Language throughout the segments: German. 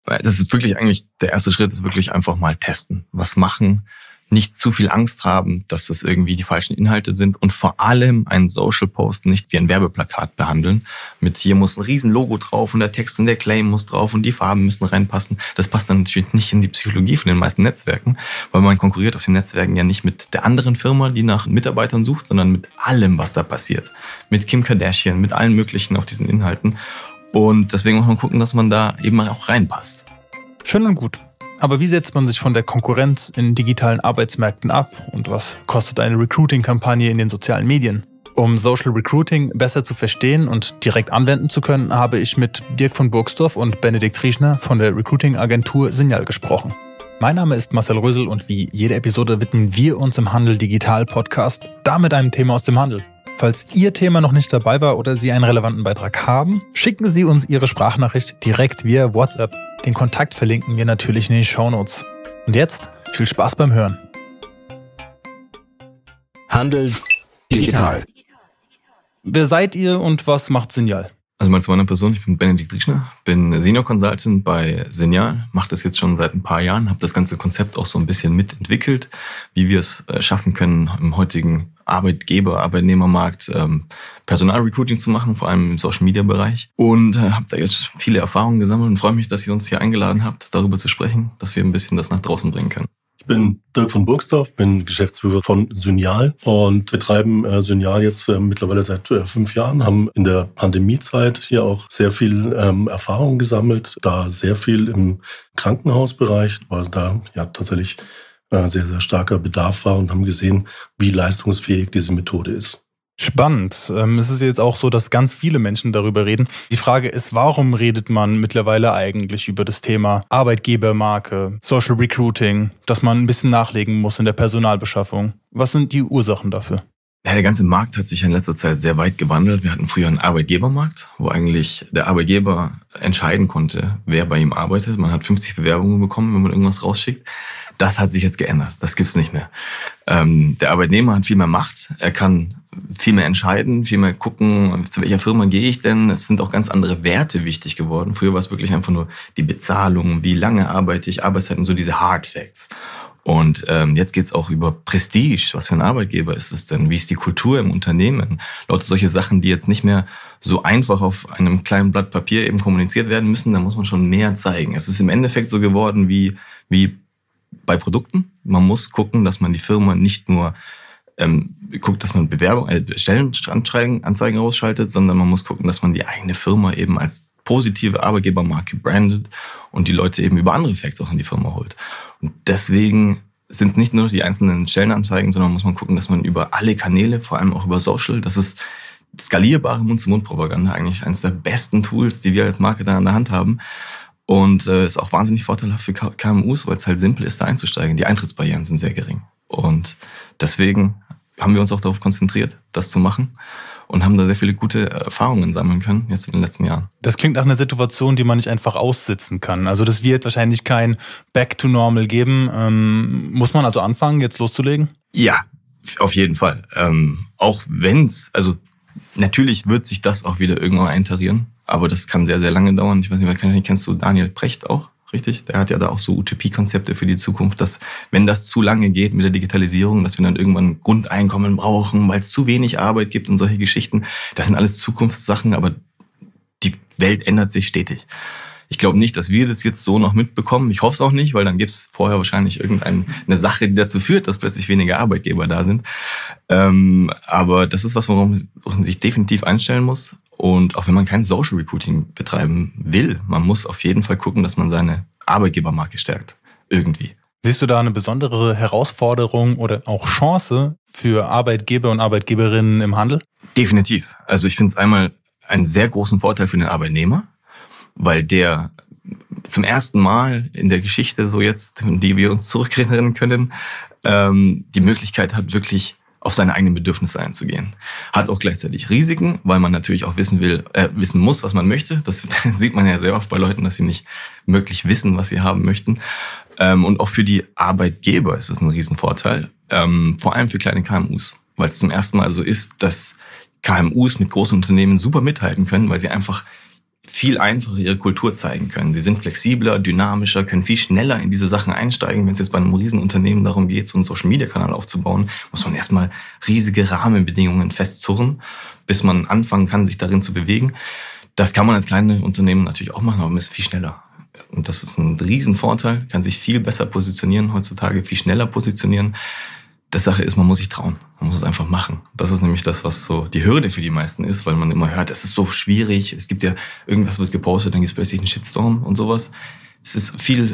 Das ist wirklich eigentlich, der erste Schritt ist wirklich einfach mal testen. Was machen? Nicht zu viel Angst haben, dass das irgendwie die falschen Inhalte sind und vor allem einen Social Post nicht wie ein Werbeplakat behandeln. Mit hier muss ein riesen Logo drauf und der Text und der Claim muss drauf und die Farben müssen reinpassen. Das passt dann natürlich nicht in die Psychologie von den meisten Netzwerken, weil man konkurriert auf den Netzwerken ja nicht mit der anderen Firma, die nach Mitarbeitern sucht, sondern mit allem, was da passiert. Mit Kim Kardashian, mit allen möglichen auf diesen Inhalten. Und deswegen muss man gucken, dass man da eben auch reinpasst. Schön und gut. Aber wie setzt man sich von der Konkurrenz in digitalen Arbeitsmärkten ab? Und was kostet eine Recruiting-Kampagne in den sozialen Medien? Um Social Recruiting besser zu verstehen und direkt anwenden zu können, habe ich mit Dirk von Burgsdorf und Benedikt Rieschner von der Recruiting-Agentur Signal gesprochen. Mein Name ist Marcel Rösel und wie jede Episode widmen wir uns im Handel Digital Podcast damit einem Thema aus dem Handel. Falls Ihr Thema noch nicht dabei war oder Sie einen relevanten Beitrag haben, schicken Sie uns Ihre Sprachnachricht direkt via WhatsApp. Den Kontakt verlinken wir natürlich in den Shownotes. Und jetzt viel Spaß beim Hören. Handel digital. Wer seid ihr und was macht Signal? Also mal zu meiner Person, ich bin Benedikt Rieschner, bin Senior Consultant bei Signal, mache das jetzt schon seit ein paar Jahren, habe das ganze Konzept auch so ein bisschen mitentwickelt, wie wir es schaffen können, im heutigen Arbeitnehmermarkt Personalrecruiting zu machen, vor allem im Social-Media-Bereich. Und habe da jetzt viele Erfahrungen gesammelt und freue mich, dass ihr uns hier eingeladen habt, darüber zu sprechen, dass wir ein bisschen das nach draußen bringen können. Ich bin Dirk von Burgsdorf, bin Geschäftsführer von Signal und betreiben Signal jetzt mittlerweile seit 5 Jahren, haben in der Pandemiezeit hier auch sehr viel Erfahrung gesammelt, da sehr viel im Krankenhausbereich, weil da ja tatsächlich sehr, sehr starker Bedarf war und haben gesehen, wie leistungsfähig diese Methode ist. Spannend. Es ist jetzt auch so, dass ganz viele Menschen darüber reden. Die Frage ist, warum redet man mittlerweile eigentlich über das Thema Arbeitgebermarke, Social Recruiting, dass man ein bisschen nachlegen muss in der Personalbeschaffung? Was sind die Ursachen dafür? Ja, der ganze Markt hat sich in letzter Zeit sehr weit gewandelt. Wir hatten früher einen Arbeitgebermarkt, wo eigentlich der Arbeitgeber entscheiden konnte, wer bei ihm arbeitet. Man hat 50 Bewerbungen bekommen, wenn man irgendwas rausschickt. Das hat sich jetzt geändert. Das gibt's nicht mehr. Der Arbeitnehmer hat viel mehr Macht. Er kann viel mehr entscheiden, viel mehr gucken, zu welcher Firma gehe ich denn. Es sind auch ganz andere Werte wichtig geworden. Früher war es wirklich einfach nur die Bezahlung, wie lange arbeite ich, Arbeitszeiten, so diese Hard Facts. Und jetzt geht's auch über Prestige. Was für ein Arbeitgeber ist es denn? Wie ist die Kultur im Unternehmen? Lauter solche Sachen, die jetzt nicht mehr so einfach auf einem kleinen Blatt Papier eben kommuniziert werden müssen. Da muss man schon mehr zeigen. Es ist im Endeffekt so geworden wie bei Produkten. Man muss gucken, dass man die Firma nicht nur guckt, dass man Stellenanzeigen ausschaltet, sondern man muss gucken, dass man die eigene Firma eben als positive Arbeitgebermarke brandet und die Leute eben über andere Facts auch in die Firma holt. Und deswegen sind nicht nur die einzelnen Stellenanzeigen, sondern muss man gucken, dass man über alle Kanäle, vor allem auch über Social, das ist skalierbare Mund-zu-Mund-Propaganda, eigentlich eines der besten Tools, die wir als Marketer an der Hand haben. Und ist auch wahnsinnig vorteilhaft für KMUs, weil es halt simpel ist, da einzusteigen. Die Eintrittsbarrieren sind sehr gering. Und deswegen haben wir uns auch darauf konzentriert, das zu machen und haben da sehr viele gute Erfahrungen sammeln können jetzt in den letzten Jahren. Das klingt nach einer Situation, die man nicht einfach aussitzen kann. Also das wird wahrscheinlich kein Back to Normal geben. Muss man also anfangen, jetzt loszulegen? Ja, auf jeden Fall. Auch wenn's, also natürlich wird sich das auch wieder irgendwann eintarieren, aber das kann sehr, sehr lange dauern. Ich weiß nicht, kennst du Daniel Precht auch? Richtig? Der hat ja da auch so Utopie-Konzepte für die Zukunft, dass, wenn das zu lange geht mit der Digitalisierung, dass wir dann irgendwann ein Grundeinkommen brauchen, weil es zu wenig Arbeit gibt und solche Geschichten. Das sind alles Zukunftssachen, aber die Welt ändert sich stetig. Ich glaube nicht, dass wir das jetzt so noch mitbekommen. Ich hoffe es auch nicht, weil dann gibt es vorher wahrscheinlich irgendeine Sache, die dazu führt, dass plötzlich weniger Arbeitgeber da sind. Aber das ist was, worauf man sich definitiv einstellen muss. Und auch wenn man kein Social Recruiting betreiben will, man muss auf jeden Fall gucken, dass man seine Arbeitgebermarke stärkt. Irgendwie. Siehst du da eine besondere Herausforderung oder auch Chance für Arbeitgeber und Arbeitgeberinnen im Handel? Definitiv. Also ich finde es einmal einen sehr großen Vorteil für den Arbeitnehmer, weil der zum ersten Mal in der Geschichte, so jetzt, in die wir uns zurückerinnern können, die Möglichkeit hat, wirklich auf seine eigenen Bedürfnisse einzugehen. Hat auch gleichzeitig Risiken, weil man natürlich auch wissen muss, was man möchte. Das sieht man ja sehr oft bei Leuten, dass sie nicht wirklich wissen, was sie haben möchten. Und auch für die Arbeitgeber ist es ein Riesenvorteil, vor allem für kleine KMUs, weil es zum ersten Mal so ist, dass KMUs mit großen Unternehmen super mithalten können, weil sie einfach viel einfacher ihre Kultur zeigen können. Sie sind flexibler, dynamischer, können viel schneller in diese Sachen einsteigen. Wenn es jetzt bei einem Riesenunternehmen darum geht, so einen Social-Media-Kanal aufzubauen, muss man erstmal riesige Rahmenbedingungen festzurren, bis man anfangen kann, sich darin zu bewegen. Das kann man als kleine Unternehmen natürlich auch machen, aber man ist viel schneller. Und das ist ein Riesenvorteil, kann sich viel besser positionieren heutzutage, viel schneller positionieren. Das Sache ist, man muss sich trauen. Man muss es einfach machen. Das ist nämlich das, was so die Hürde für die meisten ist, weil man immer hört, es ist so schwierig. Es gibt ja, irgendwas wird gepostet, dann gibt es plötzlich einen Shitstorm und sowas. Es ist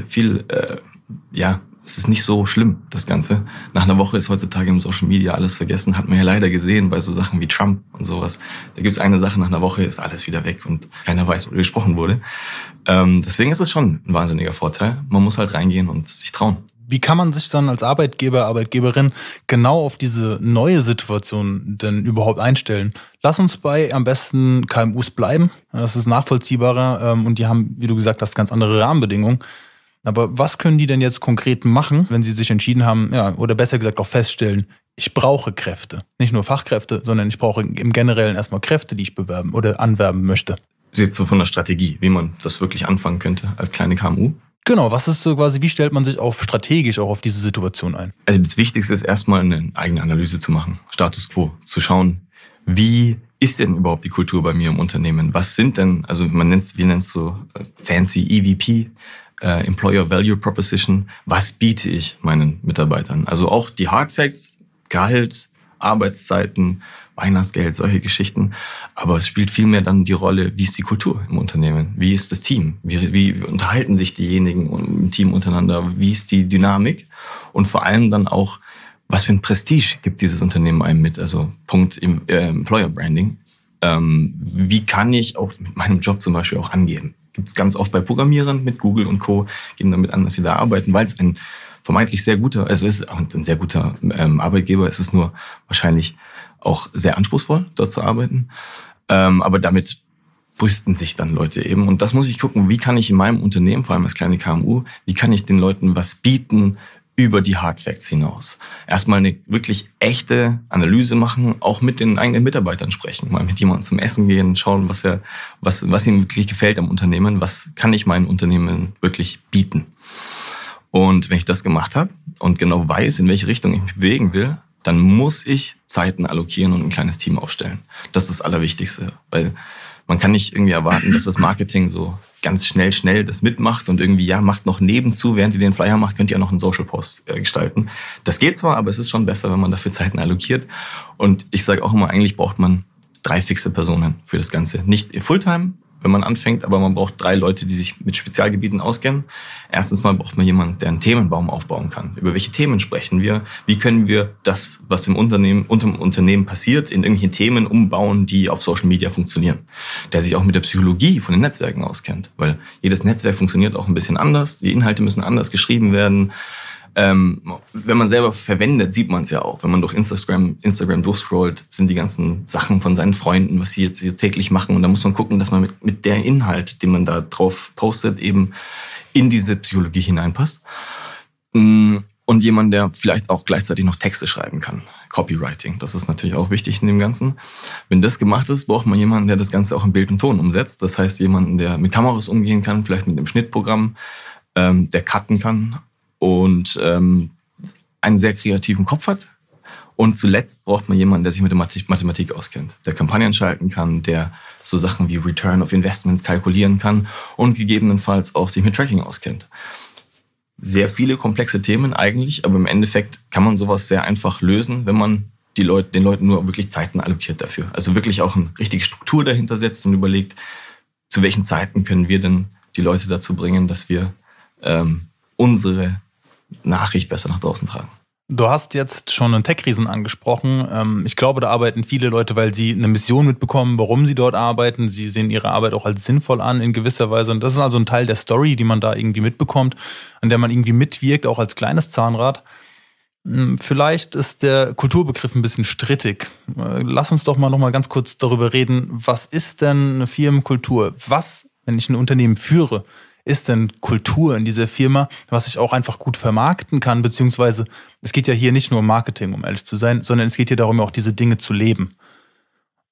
es ist nicht so schlimm, das Ganze. Nach einer Woche ist heutzutage im Social Media alles vergessen. Hat man ja leider gesehen bei so Sachen wie Trump und sowas. Da gibt es eine Sache, nach einer Woche ist alles wieder weg und keiner weiß, worüber gesprochen wurde. Deswegen ist es schon ein wahnsinniger Vorteil. Man muss halt reingehen und sich trauen. Wie kann man sich dann als Arbeitgeber, Arbeitgeberin genau auf diese neue Situation denn überhaupt einstellen? Lass uns bei am besten KMUs bleiben. Das ist nachvollziehbarer und die haben, wie du gesagt hast, ganz andere Rahmenbedingungen. Aber was können die denn jetzt konkret machen, wenn sie sich entschieden haben, oder besser gesagt auch feststellen, ich brauche Kräfte. Nicht nur Fachkräfte, sondern ich brauche im Generellen erstmal Kräfte, die ich bewerben oder anwerben möchte. Jetzt so von der Strategie, wie man das wirklich anfangen könnte als kleine KMU. Genau, was ist so quasi, wie stellt man sich strategisch auch auf diese Situation ein? Also das Wichtigste ist erstmal eine eigene Analyse zu machen, Status Quo, zu schauen, wie ist denn überhaupt die Kultur bei mir im Unternehmen? Was sind denn, also wir nennen es so fancy EVP, Employer Value Proposition, was biete ich meinen Mitarbeitern? Also auch die Hard Facts, Gehalt, Arbeitszeiten, Weihnachtsgeld, solche Geschichten. Aber es spielt vielmehr dann die Rolle, wie ist die Kultur im Unternehmen? Wie ist das Team? Wie unterhalten sich diejenigen im Team untereinander? Wie ist die Dynamik? Und vor allem dann auch, was für ein Prestige gibt dieses Unternehmen einem mit? Also Punkt im Employer Branding. Wie kann ich auch mit meinem Job zum Beispiel auch angeben? Gibt es ganz oft bei Programmierern mit Google und Co. geben damit an, dass sie da arbeiten, weil es ein vermeintlich sehr guter, also es ist auch ein sehr guter Arbeitgeber, es ist nur wahrscheinlich auch sehr anspruchsvoll, dort zu arbeiten. Aber damit brüsten sich dann Leute eben. Und das muss ich gucken, wie kann ich in meinem Unternehmen, vor allem als kleine KMU, wie kann ich den Leuten was bieten über die Hard Facts hinaus. Erstmal eine wirklich echte Analyse machen, auch mit den eigenen Mitarbeitern sprechen, mal mit jemandem zum Essen gehen, schauen, was ihm wirklich gefällt am Unternehmen, was kann ich meinem Unternehmen wirklich bieten. Und wenn ich das gemacht habe und genau weiß, in welche Richtung ich mich bewegen will, dann muss ich Zeiten allokieren und ein kleines Team aufstellen. Das ist das Allerwichtigste, weil man kann nicht irgendwie erwarten, dass das Marketing so ganz schnell das mitmacht und irgendwie, macht noch nebenzu, während ihr den Flyer macht, könnt ihr auch noch einen Social Post gestalten. Das geht zwar, aber es ist schon besser, wenn man dafür Zeiten allokiert. Und ich sage auch immer, eigentlich braucht man 3 fixe Personen für das Ganze. Nicht Fulltime, wenn man anfängt, aber man braucht 3 Leute, die sich mit Spezialgebieten auskennen. Erstens mal braucht man jemanden, der einen Themenbaum aufbauen kann. Über welche Themen sprechen wir? Wie können wir das, was im Unternehmen passiert, in irgendwelche Themen umbauen, die auf Social Media funktionieren? Der sich auch mit der Psychologie von den Netzwerken auskennt. Weil jedes Netzwerk funktioniert auch ein bisschen anders. Die Inhalte müssen anders geschrieben werden. Wenn man selber verwendet, sieht man es ja auch. Wenn man durch Instagram durchscrollt, sind die ganzen Sachen von seinen Freunden, was sie jetzt hier täglich machen. Und da muss man gucken, dass man mit der Inhalt, den man da drauf postet, eben in diese Psychologie hineinpasst. Und jemand, der vielleicht auch gleichzeitig noch Texte schreiben kann. Copywriting, das ist natürlich auch wichtig in dem Ganzen. Wenn das gemacht ist, braucht man jemanden, der das Ganze auch in Bild und Ton umsetzt. Das heißt, jemanden, der mit Kameras umgehen kann, vielleicht mit einem Schnittprogramm, der cutten kann und einen sehr kreativen Kopf hat. Und zuletzt braucht man jemanden, der sich mit der Mathematik auskennt, der Kampagnen schalten kann, der so Sachen wie Return of Investments kalkulieren kann und gegebenenfalls auch sich mit Tracking auskennt. Sehr viele komplexe Themen eigentlich, aber im Endeffekt kann man sowas sehr einfach lösen, wenn man den Leuten nur wirklich Zeiten allokiert dafür. Also wirklich auch eine richtige Struktur dahinter setzt und überlegt, zu welchen Zeiten können wir denn die Leute dazu bringen, dass wir unsere Nachricht besser nach draußen tragen. Du hast jetzt schon einen Tech-Riesen angesprochen. Ich glaube, da arbeiten viele Leute, weil sie eine Mission mitbekommen, warum sie dort arbeiten. Sie sehen ihre Arbeit auch als sinnvoll an in gewisser Weise. Und das ist also ein Teil der Story, die man da irgendwie mitbekommt, an der man irgendwie mitwirkt, auch als kleines Zahnrad. Vielleicht ist der Kulturbegriff ein bisschen strittig. Lass uns doch mal noch mal ganz kurz darüber reden. Was ist denn eine Firmenkultur? Was, wenn ich ein Unternehmen führe, ist denn Kultur in dieser Firma, was ich auch einfach gut vermarkten kann, beziehungsweise es geht ja hier nicht nur um Marketing, um ehrlich zu sein, sondern es geht hier darum, auch diese Dinge zu leben.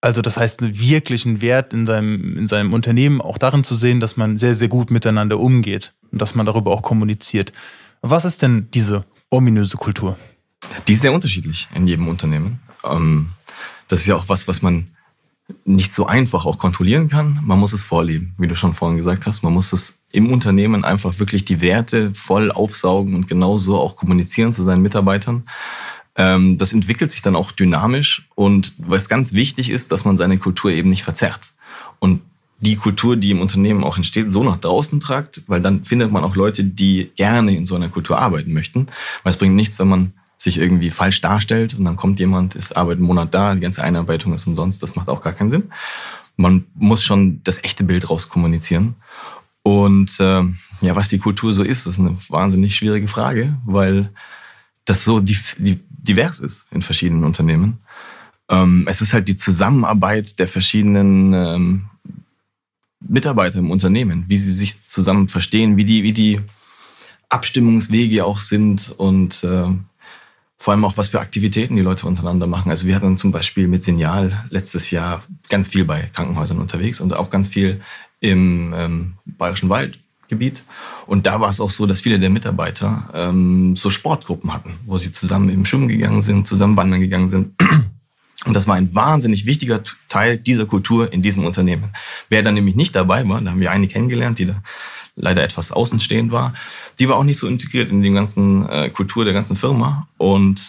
Also das heißt, einen wirklichen Wert in seinem Unternehmen auch darin zu sehen, dass man sehr, sehr gut miteinander umgeht und dass man darüber auch kommuniziert. Was ist denn diese ominöse Kultur? Die ist sehr unterschiedlich in jedem Unternehmen. Das ist ja auch was man nicht so einfach auch kontrollieren kann. Man muss es vorleben, wie du schon vorhin gesagt hast. Man muss es im Unternehmen einfach wirklich die Werte voll aufsaugen und genauso auch kommunizieren zu seinen Mitarbeitern. Das entwickelt sich dann auch dynamisch und was ganz wichtig ist, dass man seine Kultur eben nicht verzerrt. Und die Kultur, die im Unternehmen auch entsteht, so nach draußen tragt, weil dann findet man auch Leute, die gerne in so einer Kultur arbeiten möchten. Weil es bringt nichts, wenn man sich irgendwie falsch darstellt und dann kommt jemand, ist arbeitet einen Monat da, die ganze Einarbeitung ist umsonst, das macht auch gar keinen Sinn. Man muss schon das echte Bild rauskommunizieren. Und was die Kultur so ist eine wahnsinnig schwierige Frage, weil das so divers ist in verschiedenen Unternehmen. Es ist halt die Zusammenarbeit der verschiedenen Mitarbeiter im Unternehmen, wie sie sich zusammen verstehen, wie die Abstimmungswege auch sind und vor allem auch, was für Aktivitäten die Leute untereinander machen. Also wir hatten zum Beispiel mit Signal letztes Jahr ganz viel bei Krankenhäusern unterwegs und auch ganz viel im Bayerischen Waldgebiet. Und da war es auch so, dass viele der Mitarbeiter so Sportgruppen hatten, wo sie zusammen eben schwimmen gegangen sind, zusammen wandern gegangen sind. Und das war ein wahnsinnig wichtiger Teil dieser Kultur in diesem Unternehmen. Wer dann nämlich nicht dabei war, da haben wir eine kennengelernt, die da leider etwas außenstehend war, die war auch nicht so integriert in die ganzen Kultur der ganzen Firma und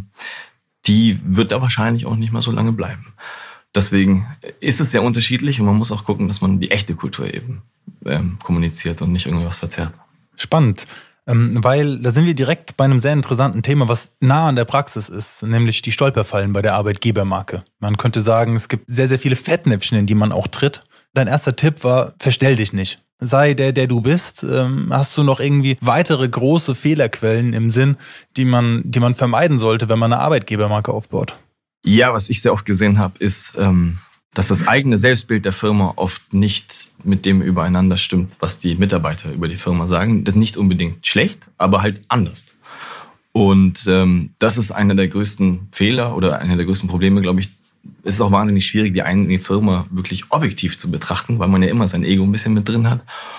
die wird da wahrscheinlich auch nicht mehr so lange bleiben. Deswegen ist es sehr unterschiedlich und man muss auch gucken, dass man die echte Kultur eben kommuniziert und nicht irgendwas verzerrt. Spannend, weil da sind wir direkt bei einem sehr interessanten Thema, was nah an der Praxis ist, nämlich die Stolperfallen bei der Arbeitgebermarke. Man könnte sagen, es gibt sehr, sehr viele Fettnäpfchen, in die man auch tritt. Dein erster Tipp war, verstell dich nicht. Sei der du bist. Hast du noch irgendwie weitere große Fehlerquellen im Sinn, die man vermeiden sollte, wenn man eine Arbeitgebermarke aufbaut? Ja, was ich sehr oft gesehen habe, ist, dass das eigene Selbstbild der Firma oft nicht mit dem übereinander stimmt, was die Mitarbeiter über die Firma sagen. Das ist nicht unbedingt schlecht, aber halt anders. Und das ist einer der größten Fehler oder einer der größten Probleme, glaube ich. Es ist auch wahnsinnig schwierig, die eigene Firma wirklich objektiv zu betrachten, weil man ja immer sein Ego ein bisschen mit drin hat.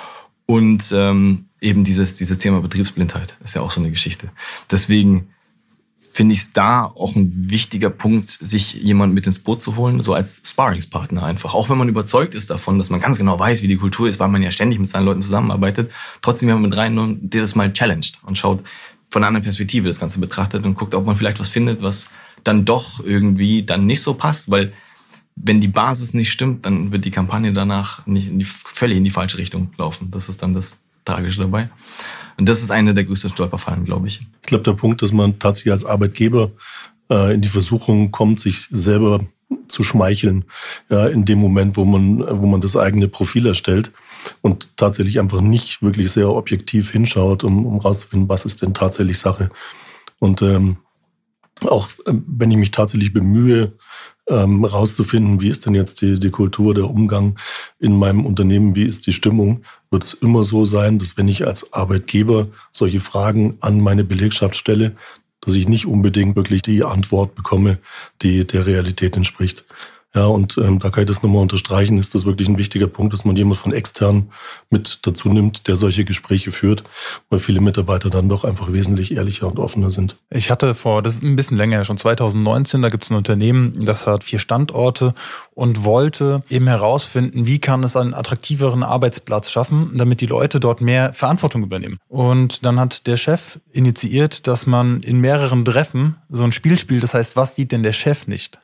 Und eben dieses Thema Betriebsblindheit ist ja auch so eine Geschichte. Deswegen finde ich es da auch ein wichtiger Punkt, sich jemanden mit ins Boot zu holen, so als Sparringspartner einfach. Auch wenn man überzeugt ist davon, dass man ganz genau weiß, wie die Kultur ist, weil man ja ständig mit seinen Leuten zusammenarbeitet. Trotzdem, wenn man mit reinnommt, der das mal challenged und schaut, von einer anderen Perspektive das Ganze betrachtet und guckt, ob man vielleicht was findet, was dann doch irgendwie dann nicht so passt, weil wenn die Basis nicht stimmt, dann wird die Kampagne danach völlig in die falsche Richtung laufen. Das ist dann das Tragische dabei. Und das ist eine der größten Stolperfallen, glaube ich. Ich glaube, der Punkt, dass man tatsächlich als Arbeitgeber in die Versuchung kommt, sich selber zu schmeicheln, ja, in dem Moment, wo man das eigene Profil erstellt und tatsächlich einfach nicht wirklich sehr objektiv hinschaut, um rauszufinden, was ist denn tatsächlich Sache. Und auch wenn ich mich tatsächlich bemühe, rauszufinden, wie ist denn jetzt die Kultur, der Umgang in meinem Unternehmen, wie ist die Stimmung, wird es immer so sein, dass wenn ich als Arbeitgeber solche Fragen an meine Belegschaft stelle, dass ich nicht unbedingt wirklich die Antwort bekomme, die der Realität entspricht. Ja, und da kann ich das nochmal unterstreichen, ist das wirklich ein wichtiger Punkt, dass man jemand von extern mit dazu nimmt, der solche Gespräche führt, weil viele Mitarbeiter dann doch einfach wesentlich ehrlicher und offener sind. Ich hatte das ist ein bisschen länger, schon 2019, da gibt es ein Unternehmen, das hat 4 Standorte und wollte eben herausfinden, wie kann es einen attraktiveren Arbeitsplatz schaffen, damit die Leute dort mehr Verantwortung übernehmen. Und dann hat der Chef initiiert, dass man in mehreren Treffen so ein Spiel spielt, das heißt, was sieht denn der Chef nicht?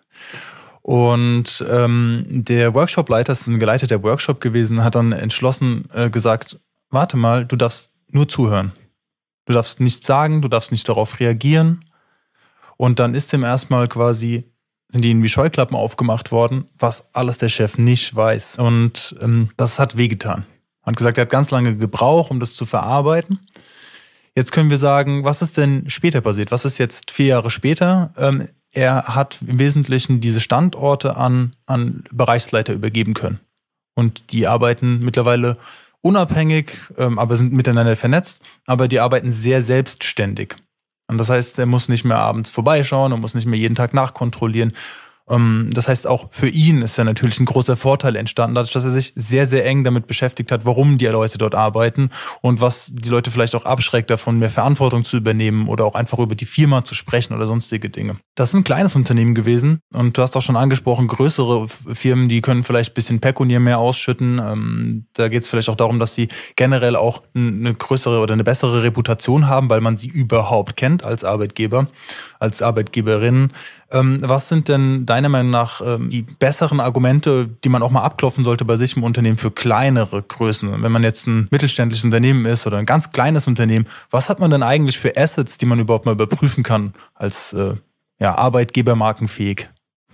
Und der Workshopleiter, das ist ein geleiteter Workshop gewesen, hat dann entschlossen gesagt, warte mal, du darfst nur zuhören. Du darfst nichts sagen, du darfst nicht darauf reagieren. Und dann ist ihm erstmal sind ihnen wie Scheuklappen aufgemacht worden, was alles der Chef nicht weiß. Und das hat wehgetan. Hat gesagt, er hat ganz lange gebraucht, um das zu verarbeiten. Jetzt können wir sagen, was ist denn später passiert? Was ist jetzt 4 Jahre später? Er hat im Wesentlichen diese Standorte an Bereichsleiter übergeben können. Und die arbeiten mittlerweile unabhängig, aber sind miteinander vernetzt, aber die arbeiten sehr selbstständig. Und das heißt, er muss nicht mehr abends vorbeischauen, er muss nicht mehr jeden Tag nachkontrollieren. Das heißt, auch für ihn ist ja natürlich ein großer Vorteil entstanden, dadurch, dass er sich sehr, sehr eng damit beschäftigt hat, warum die Leute dort arbeiten und was die Leute vielleicht auch abschreckt, davon mehr Verantwortung zu übernehmen oder auch einfach über die Firma zu sprechen oder sonstige Dinge. Das ist ein kleines Unternehmen gewesen und du hast auch schon angesprochen, größere Firmen, die können vielleicht ein bisschen pekuniär mehr ausschütten. Da geht es vielleicht auch darum, dass sie generell auch eine größere oder eine bessere Reputation haben, weil man sie überhaupt kennt als Arbeitgeber, als Arbeitgeberin. Was sind denn deiner Meinung nach die besseren Argumente, die man auch mal abklopfen sollte bei sich im Unternehmen für kleinere Größen? Wenn man jetzt ein mittelständisches Unternehmen ist oder ein ganz kleines Unternehmen, was hat man denn eigentlich für Assets, die man überhaupt mal überprüfen kann als Arbeitgeber markenfähig?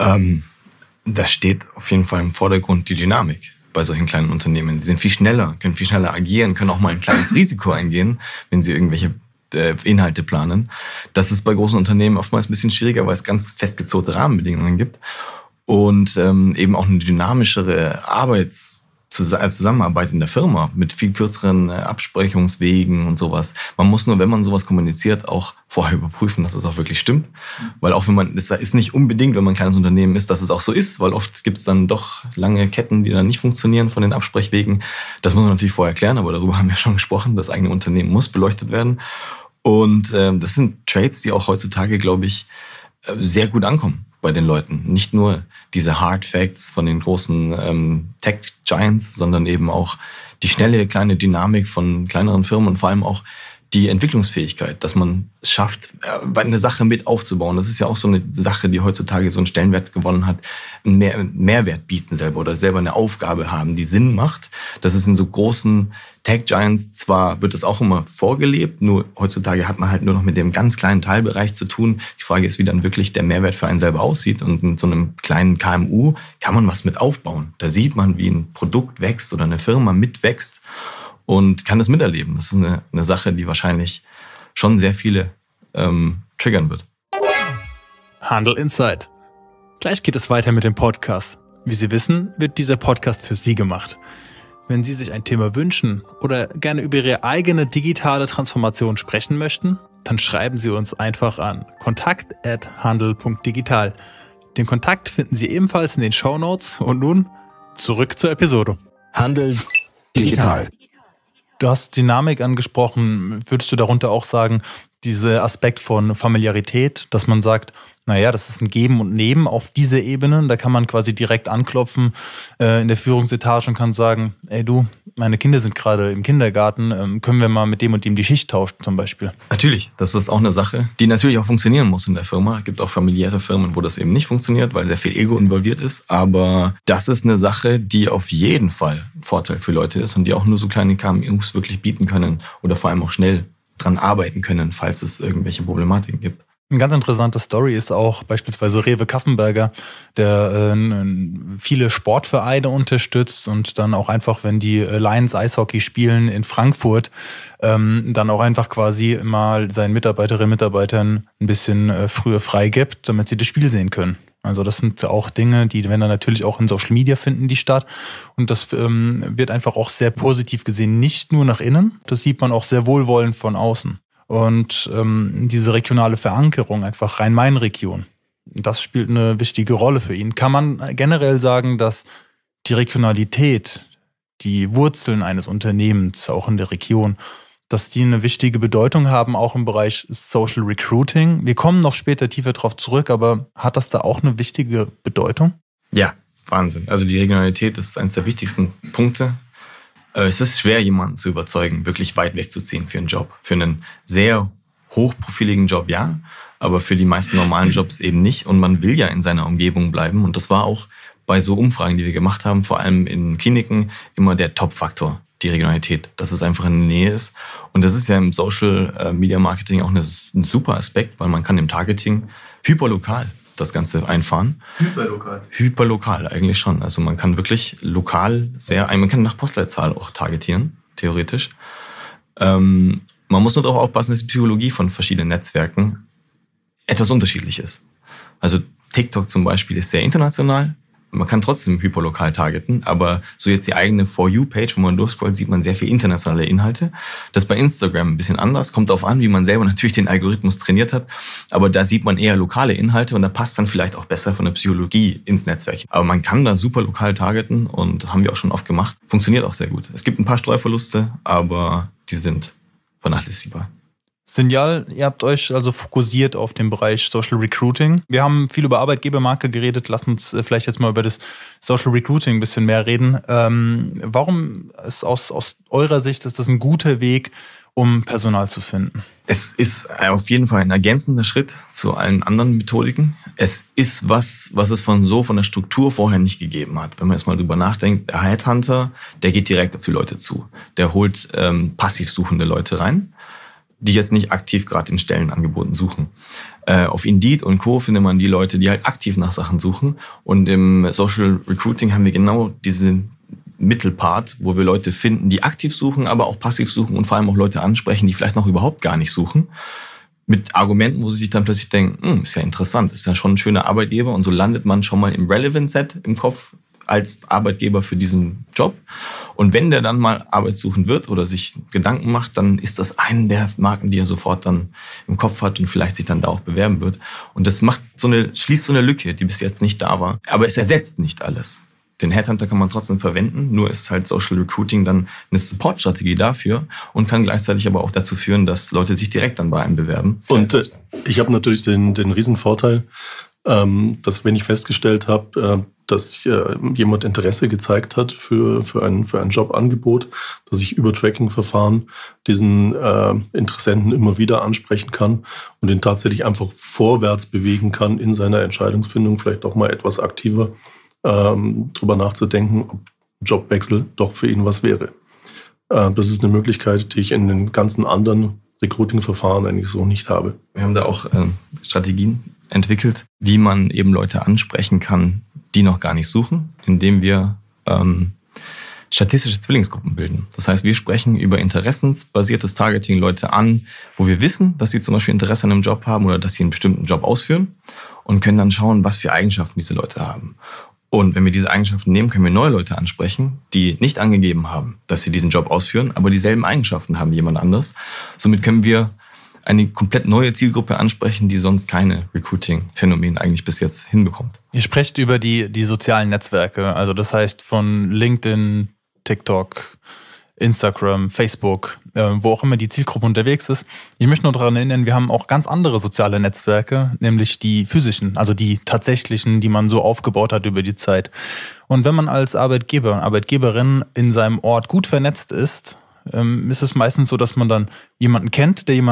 Da steht auf jeden Fall im Vordergrund die Dynamik bei solchen kleinen Unternehmen. Sie sind viel schneller, können viel schneller agieren, können auch mal ein kleines Risiko eingehen, wenn sie irgendwelche Inhalte planen. Das ist bei großen Unternehmen oftmals ein bisschen schwieriger, weil es ganz festgezurrte Rahmenbedingungen gibt und eben auch eine dynamischere Zusammenarbeit in der Firma mit viel kürzeren Absprechungswegen und sowas. Man muss nur, wenn man sowas kommuniziert, auch vorher überprüfen, dass es auch wirklich stimmt. Weil auch wenn man, es ist nicht unbedingt, wenn man ein kleines Unternehmen ist, dass es auch so ist, weil oft gibt es dann doch lange Ketten, die dann nicht funktionieren von den Absprechwegen. Das muss man natürlich vorher klären, aber darüber haben wir schon gesprochen. Das eigene Unternehmen muss beleuchtet werden. Und das sind Trades, die auch heutzutage, glaube ich, sehr gut ankommen bei den Leuten. Nicht nur diese Hard Facts von den großen Tech-Giants, sondern eben auch die schnelle kleine Dynamik von kleineren Firmen und vor allem auch die Entwicklungsfähigkeit, dass man es schafft, eine Sache mit aufzubauen. Das ist ja auch so eine Sache, die heutzutage so einen Stellenwert gewonnen hat, einen Mehrwert bieten selber oder selber eine Aufgabe haben, die Sinn macht. Das ist in so großen Tech-Giants, zwar wird das auch immer vorgelebt, nur heutzutage hat man halt nur noch mit dem ganz kleinen Teilbereich zu tun. Die Frage ist, wie dann wirklich der Mehrwert für einen selber aussieht. Und in so einem kleinen KMU kann man was mit aufbauen. Da sieht man, wie ein Produkt wächst oder eine Firma mitwächst und kann das miterleben. Das ist eine Sache, die wahrscheinlich schon sehr viele triggern wird. Handel Insight. Gleich geht es weiter mit dem Podcast. Wie Sie wissen, wird dieser Podcast für Sie gemacht. Wenn Sie sich ein Thema wünschen oder gerne über Ihre eigene digitale Transformation sprechen möchten, dann schreiben Sie uns einfach an kontakt@handel.digital. Den Kontakt finden Sie ebenfalls in den Shownotes. Und nun zurück zur Episode. Handel digital. Du hast Dynamik angesprochen. Würdest du darunter auch sagen, dieser Aspekt von Familiarität, dass man sagt, naja, das ist ein Geben und Nehmen auf dieser Ebene. Da kann man quasi direkt anklopfen in der Führungsetage und kann sagen, ey du, meine Kinder sind gerade im Kindergarten, können wir mal mit dem und dem die Schicht tauschen zum Beispiel? Natürlich, das ist auch eine Sache, die natürlich auch funktionieren muss in der Firma. Es gibt auch familiäre Firmen, wo das eben nicht funktioniert, weil sehr viel Ego involviert ist. Aber das ist eine Sache, die auf jeden Fall ein Vorteil für Leute ist und die auch nur so kleine KMUs wirklich bieten können oder vor allem auch schnell dran arbeiten können, falls es irgendwelche Problematiken gibt. Eine ganz interessante Story ist auch beispielsweise Rewe Kaffenberger, der viele Sportvereine unterstützt und dann auch einfach, wenn die Lions Eishockey spielen in Frankfurt, dann auch einfach quasi mal seinen Mitarbeiterinnen und Mitarbeitern ein bisschen früher freigibt, damit sie das Spiel sehen können. Also das sind auch Dinge, die werden dann natürlich auch in Social Media finden, die statt. Und das wird einfach auch sehr positiv gesehen, nicht nur nach innen, das sieht man auch sehr wohlwollend von außen. Und diese regionale Verankerung, einfach Rhein-Main-Region, das spielt eine wichtige Rolle für ihn. Kann man generell sagen, dass die Regionalität, die Wurzeln eines Unternehmens, auch in der Region, dass die eine wichtige Bedeutung haben, auch im Bereich Social Recruiting? Wir kommen noch später tiefer drauf zurück, aber hat das da auch eine wichtige Bedeutung? Ja, Wahnsinn. Also die Regionalität ist eines der wichtigsten Punkte. Es ist schwer, jemanden zu überzeugen, wirklich weit wegzuziehen für einen Job. Für einen sehr hochprofiligen Job ja, aber für die meisten normalen Jobs eben nicht. Und man will ja in seiner Umgebung bleiben. Und das war auch bei so Umfragen, die wir gemacht haben, vor allem in Kliniken, immer der Top-Faktor, die Regionalität, dass es einfach in der Nähe ist. Und das ist ja im Social Media Marketing auch ein super Aspekt, weil man kann im Targeting hyperlokal das Ganze einfahren. Hyperlokal? Hyperlokal eigentlich schon. Also man kann wirklich lokal man kann nach Postleitzahl auch targetieren, theoretisch. Man muss nur darauf aufpassen, dass die Psychologie von verschiedenen Netzwerken etwas unterschiedlich ist. Also TikTok zum Beispiel ist sehr international, Man kann trotzdem hyperlokal targeten, aber so jetzt die eigene For You-Page, wo man durchscrollt, sieht man sehr viel internationale Inhalte. Das ist bei Instagram ein bisschen anders. Kommt darauf an, wie man selber natürlich den Algorithmus trainiert hat. Aber da sieht man eher lokale Inhalte und da passt dann vielleicht auch besser von der Psychologie ins Netzwerk. Aber man kann da super lokal targeten und haben wir auch schon oft gemacht. Funktioniert auch sehr gut. Es gibt ein paar Streuverluste, aber die sind vernachlässigbar. Signal, ihr habt euch also fokussiert auf den Bereich Social Recruiting. Wir haben viel über Arbeitgebermarke geredet. Lasst uns vielleicht jetzt mal über das Social Recruiting ein bisschen mehr reden. Warum ist aus eurer Sicht ist das ein guter Weg, um Personal zu finden? Es ist auf jeden Fall ein ergänzender Schritt zu allen anderen Methodiken. Es ist was es von der Struktur vorher nicht gegeben hat. Wenn man jetzt mal drüber nachdenkt, der Headhunter, der geht direkt auf die Leute zu. Der holt passiv suchende Leute rein, die jetzt nicht aktiv gerade in Stellenangeboten suchen. Auf Indeed und Co. findet man die Leute, die halt aktiv nach Sachen suchen. Und im Social Recruiting haben wir genau diesen Mittelpart, wo wir Leute finden, die aktiv suchen, aber auch passiv suchen und vor allem auch Leute ansprechen, die vielleicht noch überhaupt gar nicht suchen. Mit Argumenten, wo sie sich dann plötzlich denken, ist ja interessant, ist ja schon ein schöner Arbeitgeber. Und so landet man schon mal im Relevant-Set im Kopf als Arbeitgeber für diesen Job. Und wenn der dann mal arbeitssuchend wird oder sich Gedanken macht, dann ist das eine der Marken, die er sofort dann im Kopf hat und vielleicht sich dann da auch bewerben wird. Und das schließt so eine Lücke, die bis jetzt nicht da war. Aber es ersetzt nicht alles. Den Headhunter kann man trotzdem verwenden, nur ist halt Social Recruiting dann eine Supportstrategie dafür und kann gleichzeitig aber auch dazu führen, dass Leute sich direkt dann bei einem bewerben. Und ich habe natürlich den riesen Vorteil, dass wenn ich festgestellt habe, dass jemand Interesse gezeigt hat für ein Jobangebot, dass ich über Tracking-Verfahren diesen Interessenten immer wieder ansprechen kann und ihn tatsächlich einfach vorwärts bewegen kann in seiner Entscheidungsfindung, vielleicht auch mal etwas aktiver drüber nachzudenken, ob Jobwechsel doch für ihn was wäre. Das ist eine Möglichkeit, die ich in den ganzen anderen Recruiting-Verfahren eigentlich so nicht habe. Wir haben da auch Strategien entwickelt, wie man eben Leute ansprechen kann, die noch gar nicht suchen, indem wir statistische Zwillingsgruppen bilden. Das heißt, wir sprechen über interessensbasiertes Targeting Leute an, wo wir wissen, dass sie zum Beispiel Interesse an einem Job haben oder dass sie einen bestimmten Job ausführen und können dann schauen, was für Eigenschaften diese Leute haben. Und wenn wir diese Eigenschaften nehmen, können wir neue Leute ansprechen, die nicht angegeben haben, dass sie diesen Job ausführen, aber dieselben Eigenschaften haben wie jemand anders. Somit können wir eine komplett neue Zielgruppe ansprechen, die sonst keine Recruiting-Phänomen eigentlich bis jetzt hinbekommt. Ihr sprecht über die sozialen Netzwerke, also das heißt von LinkedIn, TikTok, Instagram, Facebook, wo auch immer die Zielgruppe unterwegs ist. Ich möchte nur daran erinnern, wir haben auch ganz andere soziale Netzwerke, nämlich die physischen, also die tatsächlichen, die man so aufgebaut hat über die Zeit. Und wenn man als Arbeitgeber, Arbeitgeberin in seinem Ort gut vernetzt ist es meistens so, dass man dann jemanden kennt, der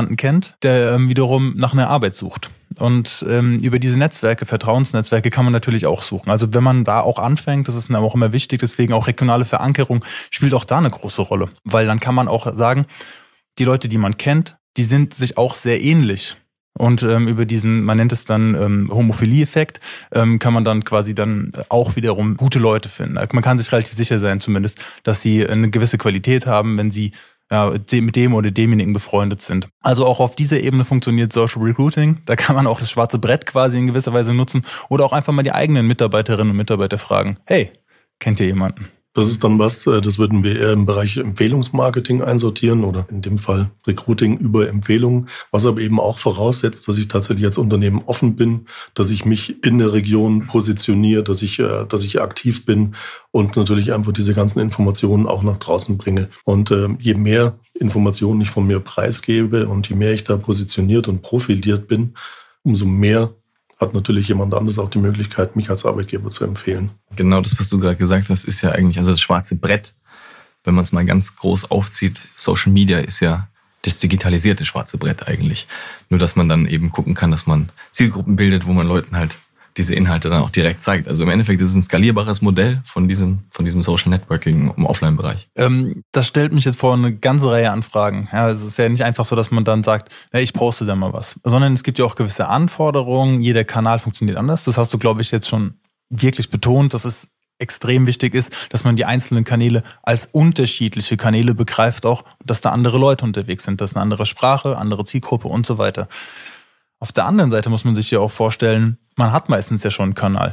wiederum nach einer Arbeit sucht. Und über diese Netzwerke, Vertrauensnetzwerke, kann man natürlich auch suchen. Also wenn man da auch anfängt, das ist dann auch immer wichtig, deswegen auch regionale Verankerung spielt auch da eine große Rolle. Weil dann kann man auch sagen, die Leute, die man kennt, die sind sich auch sehr ähnlich. Und über diesen, man nennt es dann Homophilie-Effekt, kann man dann quasi dann auch wiederum gute Leute finden. Man kann sich relativ sicher sein zumindest, dass sie eine gewisse Qualität haben, wenn sie mit dem oder demjenigen befreundet sind. Also auch auf dieser Ebene funktioniert Social Recruiting. Da kann man auch das schwarze Brett quasi in gewisser Weise nutzen oder auch einfach mal die eigenen Mitarbeiterinnen und Mitarbeiter fragen, hey, kennt ihr jemanden? Das ist dann das würden wir eher im Bereich Empfehlungsmarketing einsortieren oder in dem Fall Recruiting über Empfehlungen, was aber eben auch voraussetzt, dass ich tatsächlich als Unternehmen offen bin, dass ich mich in der Region positioniere, dass ich aktiv bin und natürlich einfach diese ganzen Informationen auch nach draußen bringe. Und je mehr Informationen ich von mir preisgebe und je mehr ich da positioniert und profiliert bin, umso mehr hat natürlich jemand anderes auch die Möglichkeit, mich als Arbeitgeber zu empfehlen. Genau das, was du gerade gesagt hast, ist ja eigentlich also das schwarze Brett. Wenn man es mal ganz groß aufzieht, Social Media ist ja das digitalisierte schwarze Brett eigentlich. Nur, dass man dann eben gucken kann, dass man Zielgruppen bildet, wo man Leuten halt diese Inhalte dann auch direkt zeigt. Also im Endeffekt ist es ein skalierbares Modell von diesem Social Networking im Offline-Bereich. Das stellt mich jetzt vor eine ganze Reihe an Fragen. Ja, es ist ja nicht einfach so, dass man dann sagt, ja, ich poste da mal was. Sondern es gibt ja auch gewisse Anforderungen. Jeder Kanal funktioniert anders. Das hast du, glaube ich, jetzt schon wirklich betont, dass es extrem wichtig ist, dass man die einzelnen Kanäle als unterschiedliche Kanäle begreift auch, dass da andere Leute unterwegs sind. Das ist eine andere Sprache, andere Zielgruppe und so weiter. Auf der anderen Seite muss man sich ja auch vorstellen, man hat meistens ja schon einen Kanal.